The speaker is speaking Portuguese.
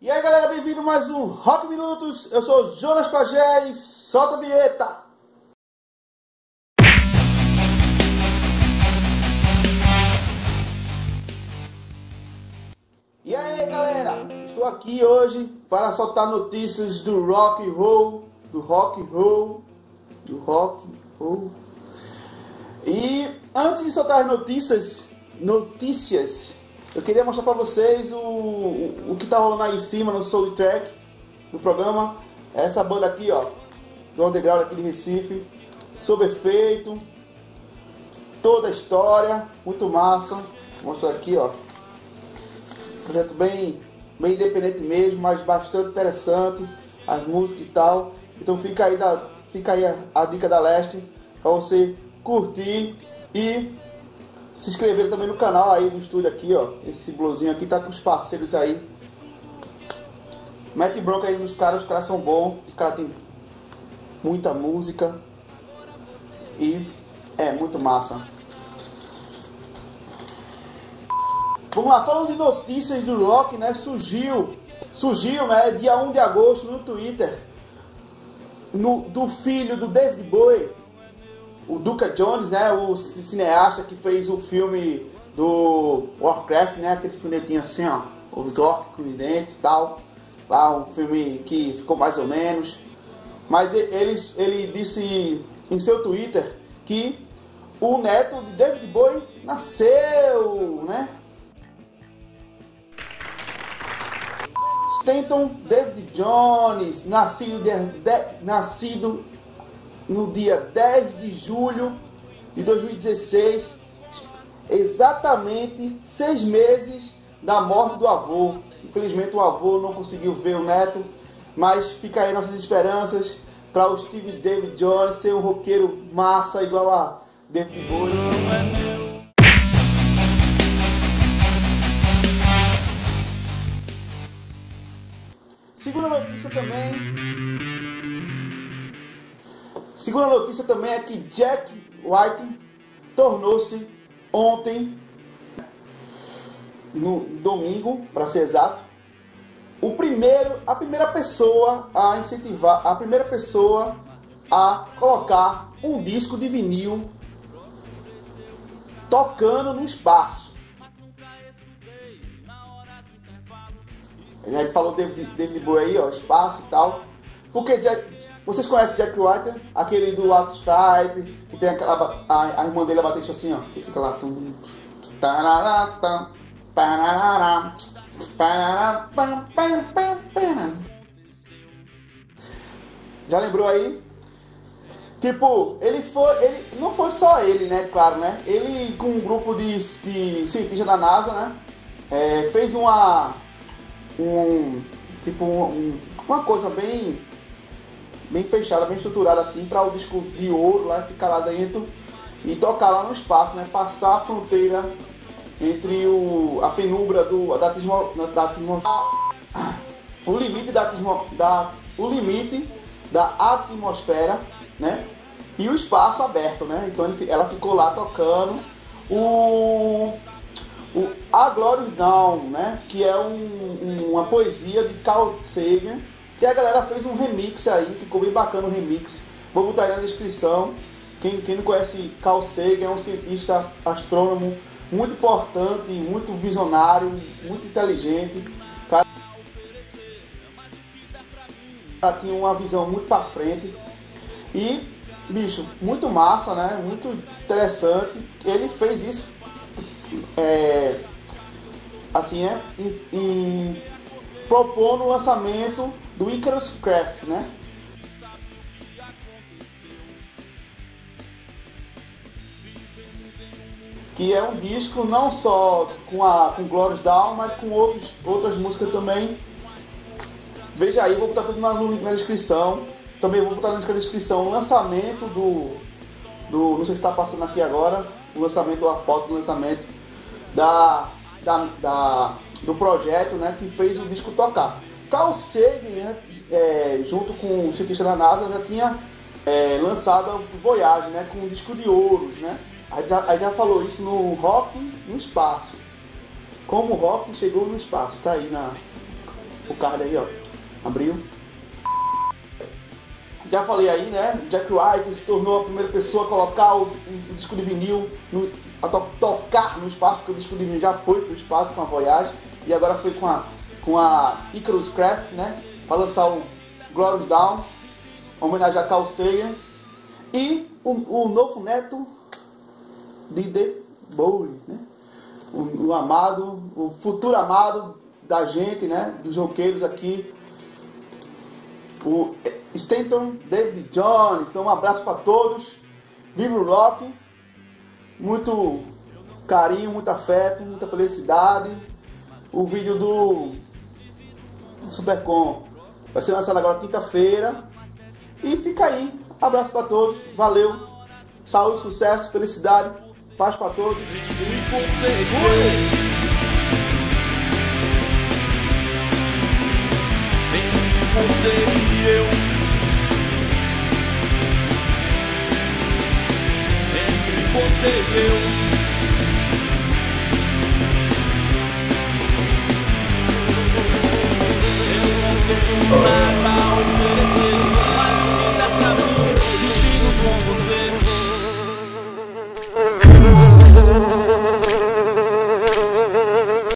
E aí galera, bem-vindo a mais um Rock Minutos. Eu sou o Jonas Pagé e solta a vinheta. E aí galera, estou aqui hoje para soltar notícias do rock and roll, E antes de soltar as notícias, eu queria mostrar para vocês o que tá rolando aí em cima no soundtrack do programa. Essa banda aqui, ó, do underground aqui de Recife, sob efeito, toda a história, muito massa. Vou mostrar aqui, ó, projeto bem independente mesmo, mas bastante interessante, as músicas e tal. Então fica aí a dica da Leste para você curtir e se inscrever também no canal aí do estúdio aqui, ó. Esse blusinho aqui tá com os parceiros aí. Mete bronca aí nos caras, os caras são bons, os caras têm muita música e é muito massa. Vamos lá, falando de notícias do rock, né? Surgiu, né, dia 1 de agosto no Twitter, do filho do David Bowie, o Duke Jones, né, o cineasta que fez o filme do Warcraft, né, aquele que tinha assim, ó, os orcs com os dentes e tal, lá um filme que ficou mais ou menos, mas ele disse em seu Twitter que o neto de David Bowie nasceu, né? Stanton David Jones, nascido no dia 10 de julho de 2016, exatamente 6 meses da morte do avô. Infelizmente o avô não conseguiu ver o neto, mas fica aí nossas esperanças para o Steve David Jones ser um roqueiro massa igual a David Bowie. Segunda notícia também é que Jack White tornou-se ontem, no domingo, para ser exato, a primeira pessoa a colocar um disco de vinil tocando no espaço. A gente falou David Bowie aí, ó, espaço e tal. Porque vocês conhecem Jack White, aquele do White Stripe, que tem a irmã dele, a baterista assim, ó, que fica lá. Já lembrou aí? Tipo, não foi só ele, né, claro, né? Ele com um grupo de cientistas da NASA, né, fez uma coisa bem fechada, bem estruturada assim, para o disco de ouro lá ficar lá dentro e tocar lá no espaço, né? Passar a fronteira entre a penumbra da atmosfera, o limite da atmosfera, né? E o espaço aberto, né? Então ela ficou lá tocando A Glorious Dawn, né? Que é uma poesia de Carl Sagan, que a galera fez um remix aí, ficou bem bacana o remix. Vou botar aí na descrição. Quem não conhece Carl Sagan, é um cientista astrônomo muito importante, muito visionário, muito inteligente. O cara tinha uma visão muito pra frente. E, bicho, muito massa, né? Muito interessante. Ele fez isso propondo o lançamento do Icarus Craft, né? Que é um disco não só com Glorious Dawn, mas com outras músicas também. Veja aí, vou botar tudo no link na descrição. Também vou botar na descrição o lançamento não sei se está passando aqui agora, o lançamento, a foto do lançamento do projeto, né, que fez o disco tocar. Carl Sagan, né, junto com o cientista da NASA, já tinha lançado o Voyage, né, com um disco de ouros, né? Aí já falou isso no Rock no Espaço. Como o rock chegou no espaço, tá aí o card aí, ó. Abriu. Já falei aí, né? Jack White se tornou a primeira pessoa a colocar o disco de vinil, a tocar no espaço, porque o disco de vinil já foi pro espaço com a Voyage, e agora foi com a Icarus Craft, né? Para lançar o Glorious Dawn, homenagear a Carl Sagan, e o novo neto de David Bowie, né? O amado, o futuro amado da gente, né? Dos roqueiros aqui, o Stanton David Jones. Então um abraço para todos, viva o rock, muito carinho, muito afeto, muita felicidade. O vídeo do Supercom vai ser lançado agora quinta-feira, e fica aí, abraço para todos, valeu, saúde, sucesso, felicidade, paz para todos. Você e eu.